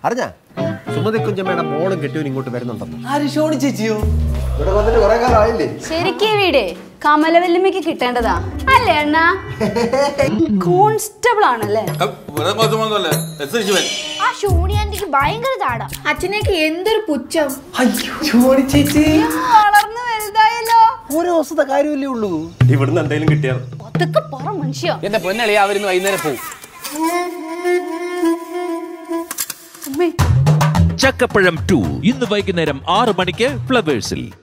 അറിഞ്ഞാ സുമതി കുഞ്ചമ്മയുടെ മോളും കെട്ടിയവൻ ഇങ്ങോട്ട് വരുന്നുണ്ടെന്ന്. ആര്? ഷോണി ചേച്ചിയോ? ഇവിടെ വന്നിട്ട് കുറെ കാലം ആയില്ലേ? ശരിക്കും വീടേ കമലവല്ലിമ്മയ്ക്ക് കിട്ടേണ്ടതാ അല്ലേ അണ്ണ? കോൺസ്റ്റബിൾ ആണല്ലേ? ആ ഷോണി ആന്റിക്ക് ഭയങ്കര താടാ. അച്ഛനേക്ക് എന്തൊരു പുച്ഛം. അയ്യോ ഷോണി ചേച്ചി വളർന്നു വലുതായല്ലോ. ഓരോ ദിവസത്തെ കാര്യമല്ലേ ഉള്ളൂ. ഇവിടുന്ന് എന്തെങ്കിലും കിട്ടിയാൽ അതൊക്കെ പറ മനുഷ്യ. എന്റെ പൊന്നളിയ അവരുന്ന് വൈകുന്നേരം പോവും. ചക്കപ്പഴം 2 ഇന്ന് വൈകുന്നേരം 6 മണിക്ക് ഫ്ലവേഴ്സിൽ.